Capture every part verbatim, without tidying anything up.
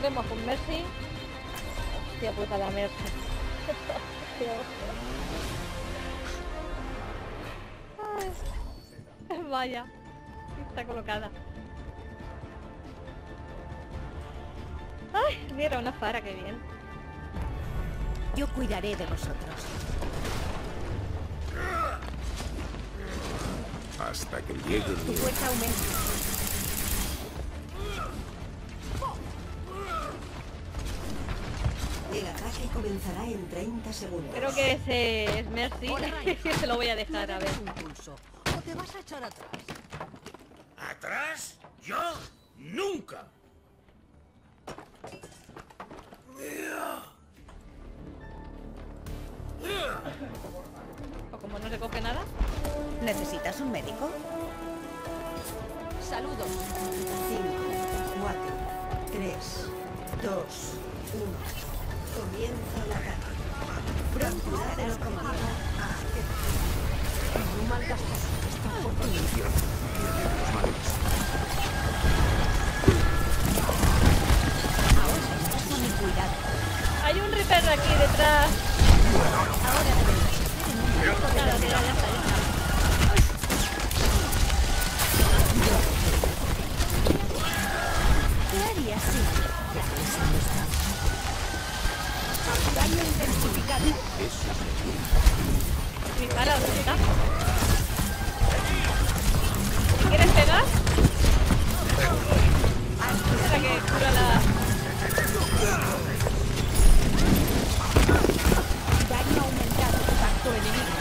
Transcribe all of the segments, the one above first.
Empezaremos con Mercy. Hostia puta la Mercy. Ay, vaya, está colocada. Ay, mira una fara, qué bien. Yo cuidaré de vosotros. Hasta que llegue el Tu fuerza aumenta. El ataque comenzará en treinta segundos. Creo que ese es Mercy. Se lo voy a dejar, a ver. Impulso. ¿O te vas a echar atrás? ¿Atrás? ¿Yo? ¡Nunca! O como no se coge nada. ¿Necesitas un médico? Saludos. cinco, cuatro, tres, dos, uno. Comienza el ataque. Pronto estarás como A. No malgastes esta oportunidad. Ahora estás con mi cuidado. Hay un Reaper aquí detrás. Ahora deberías estar en un punto de Nada, mira, ya está, ya está. ¿Qué harías si? Daño intensificado. Mi cara, ¿dónde está? ¿Quieres pegar? Espera que cura la... Daño aumentado. Impacto enemigo.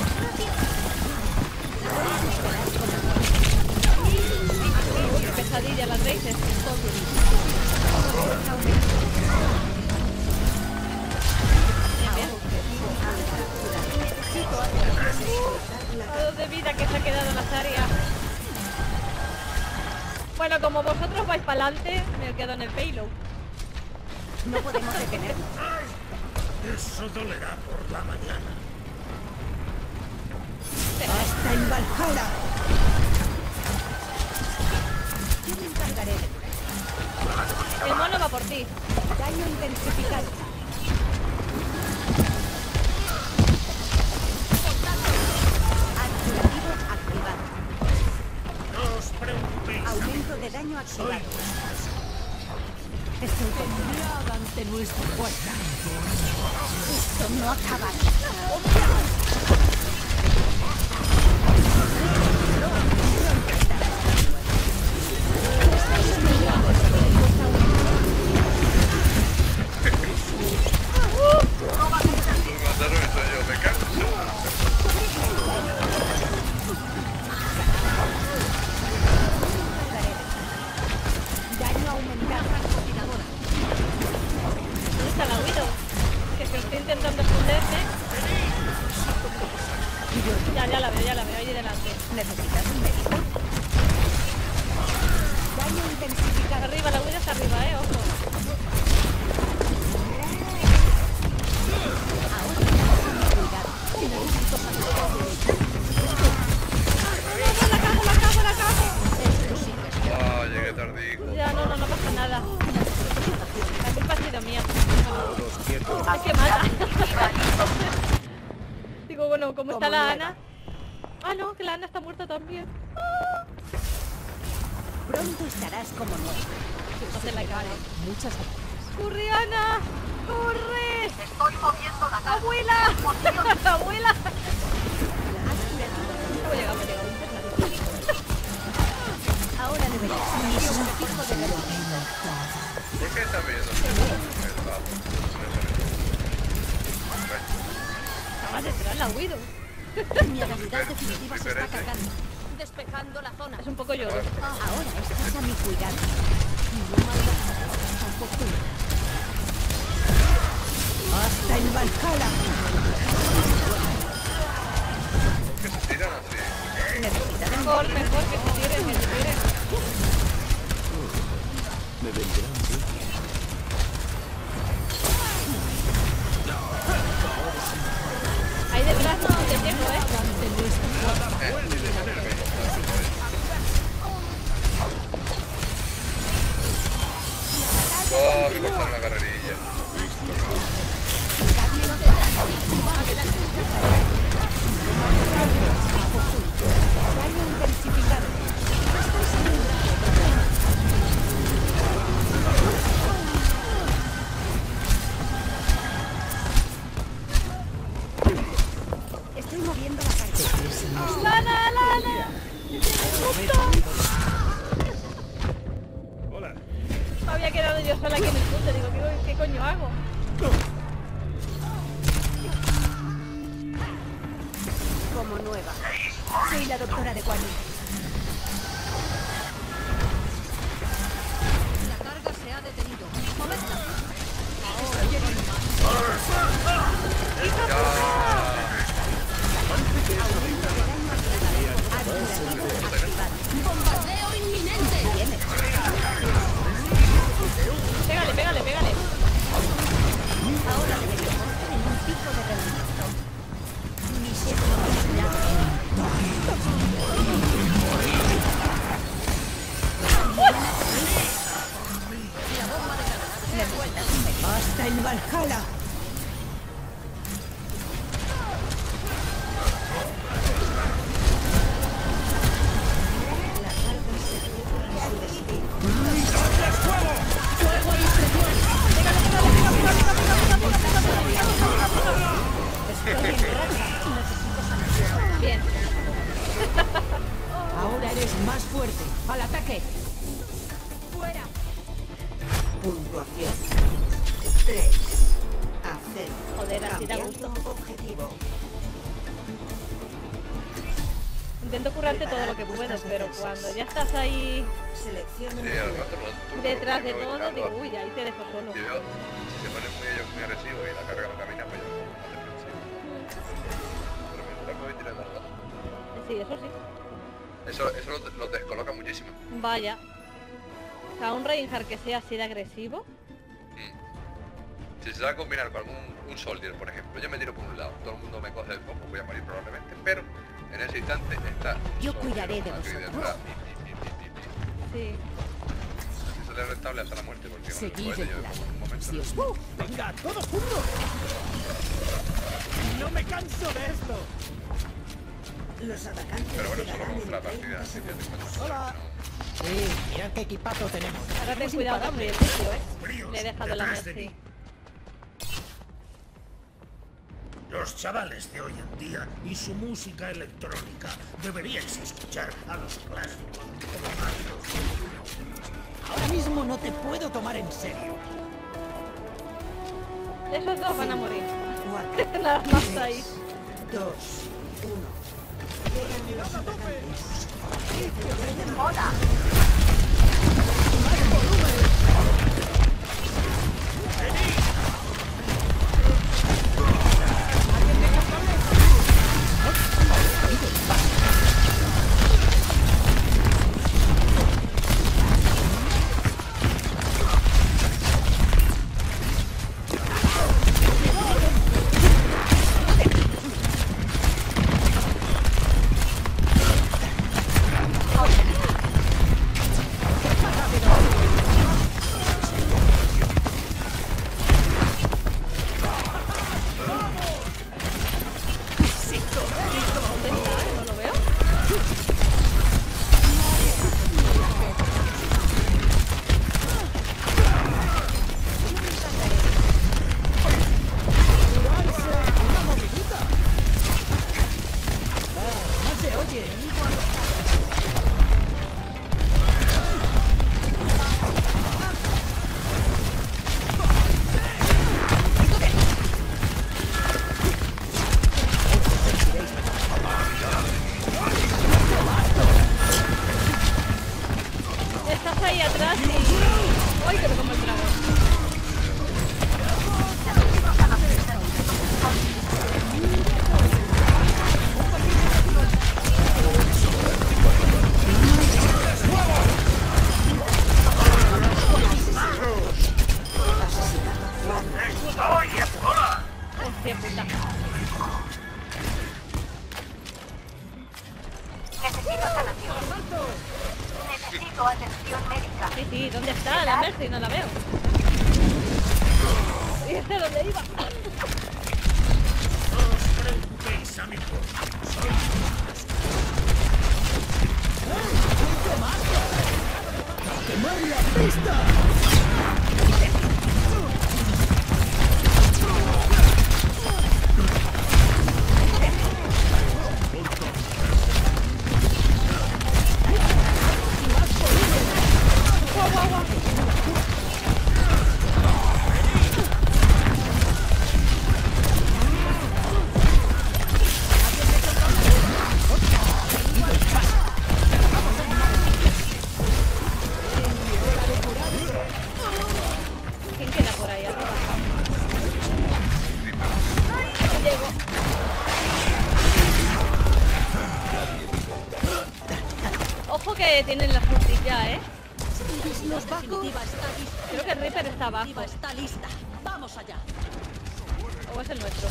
Qué pesadilla las raíces. Todo de vida que se ha quedado en las áreas. Bueno, como vosotros vais para adelante, me quedo en el payload. No podemos detenernos. Eso dolerá por la mañana. ¡Hasta en Valhalla! Yo me encargaré de ti. El mono va por ti. Daño intensificado. Activativo activado. No os preocupéis. Aumento de daño activado. Estoy temblada ante nuestra fuerza. Esto no acabará. Daño aumentado. ¿Dónde está la Widow? Que se estoy intentando esconderme. Ya, ya la veo, ya la veo, ahí delante. ¿Necesitas un médico? Daño intensificado. Arriba, la Widow está arriba, eh, ojo. La cago, la cago, la cago. Ah, llegué tardico. Ya, no, no, no pasa nada. La culpa ha sido mía. Es que mata. Digo, bueno, ¿cómo está la Ana? Ah, no, que la Ana está muerta también. Pronto estarás como nuevo. No se la cara. Muchas gracias. ¡Corre, Ana! ¡Corre! ¡Estoy moviendo la cara! ¡Abuela! ¡Abuela! ¿Cómo llegamos? Llegamos. Ahora deberías unir un fijo de movimiento. ¿Por qué está viendo? Estaba detrás la Widow. Mi habilidad definitiva se está cargando. Despejando la zona. Es un poco lloro. Ahora estás a mi cuidado. No malgastes esta oportunidad. ¡Hasta en Valhalla! ¿Por qué se tiran así? Necesitas un Mejor, mejor que se tiren, que se tiren. Me vendrán bien. Ahí detrás no te llego, eh. Oh, me cortaron la carrerilla. Daño intensificado. Estoy moviendo la carga. ¡Lana, Lana! Hola. Me había quedado yo sola aquí en el punto. Digo, ¿qué, qué coño hago? Como nueva. Soy la doctora de Quan Yin. La carga se ha detenido. Movedla. Bombardeo inminente. Pégale, pégale, pégale. Ahora deberíamos tener un pico de rendimiento. Misión. ¡Hasta el Valhalla! Bien. Ahora eres más fuerte. ¡Al ataque! Fuera. Puntuación. tres a cero. Joder, así da Cambiando gusto. objetivo. Intento currarte todo lo que puedo, pero cuando ya estás ahí Selecciona. Sí, al rato no. detrás de no voy todo, tirando. digo, uy, ahí te dejo solo. Si veo, si se ponen muy ellos muy agresivos y la carga no camina, pues yo no puedo hacer defensivo. Pero mientras me voy tirando al rato. Sí, eso sí. Eso, eso los, los descoloca muchísimo. Vaya. O sea, un Reinhardt que sea así de agresivo. Mm. Si se va a combinar con algún un soldier, por ejemplo, yo me tiro por un lado, todo el mundo me coge el poco, voy a morir probablemente, pero en ese instante está Yo soldier cuidaré de aquí vosotros. detrás, pi, pi, pi, pi, pi. Sí. Si sale rentable hasta la muerte, porque bueno, Seguid puede el yo plan. en un momento. Si os ¡Venga, todos juntos! ¡No me canso de esto! Los atacantes Pero bueno, solo llegarán con la en partida, treinta así que te segundos. cuento. Hola. Sí, mirad qué equipazo tenemos. Ahora ten Somos cuidado con el imparables. sitio, eh. Fríos Le he dejado la detrás de Mercy. mí. Los chavales de hoy en día y su música electrónica deberíais escuchar a los clásicos como Mario. Ahora mismo no te puedo tomar en serio. Esos dos van a morir. cuatro, Nada más ahí. dos, uno. Llegan los atacantes. No lo veo. No se oye. Estás ahí atrás y... ¡Ay, que me como el dragón! Hostia puta. Necesito sanación. Necesito atención médica. Sí, sí, ¿dónde está la Mercy? No la veo. ¿Y este dónde iba? No os preocupéis, amigos. Soy ¡Quemar la pista! Guau, guau, guau. ¿Quién queda por ahí arriba? Llego. Ojo que tienen las ultis ya, ¿eh? La definitiva está lista. Creo que el Reaper está La abajo. definitiva está lista. Vamos allá. O es el nuestro.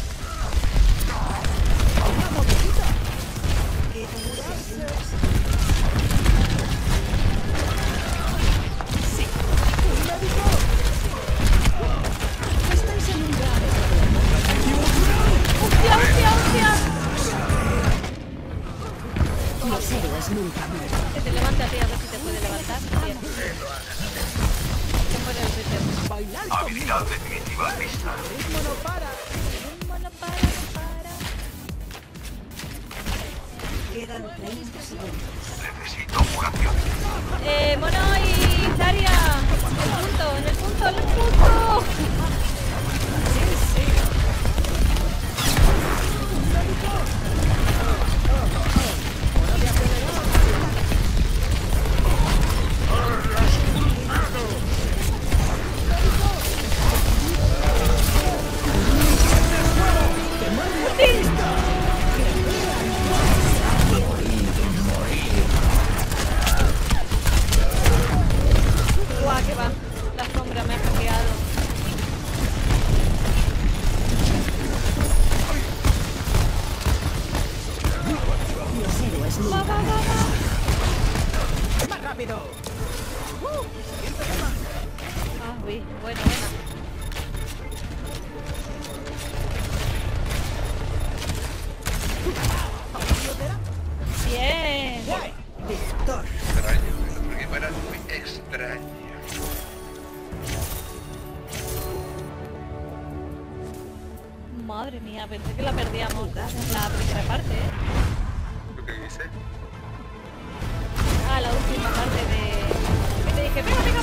Estáis en un grave ¡Hostia, hostia, hostia! problema. Los héroes nunca mueren. Que te levante a ti a ver si te puede levantar. Bien. Se muere el Reaper. Habilidad definitiva lista. Ritmo no para, no para. Quedan treinta segundos. Necesito curación. Eh, Mono y Saria. En el punto, en el punto, en el punto. Guau, que va. La sombra me ha hackeado. Los héroes Va, nunca va, va, va. ¡Más rápido! Ah, uy, bueno, buena. Bien. Victor. Extraño, el equipo era muy extraño. Madre mía, pensé que la perdíamos en la primera parte, ¿eh? ¿Lo que hice? Ah, la última parte de... Que te dije, venga, venga,